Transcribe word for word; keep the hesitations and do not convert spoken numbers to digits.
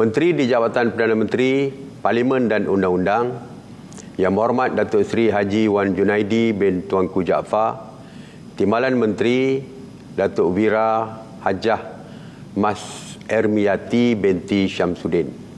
Menteri Di Jabatan Perdana Menteri, Parlimen dan Undang-Undang, Yang Berhormat Datuk Seri Haji Wan Junaidi bin Tuanku Jaafar, Timbalan Menteri Datuk Wira Hajah Mas Ermieyati binti Samsuddin.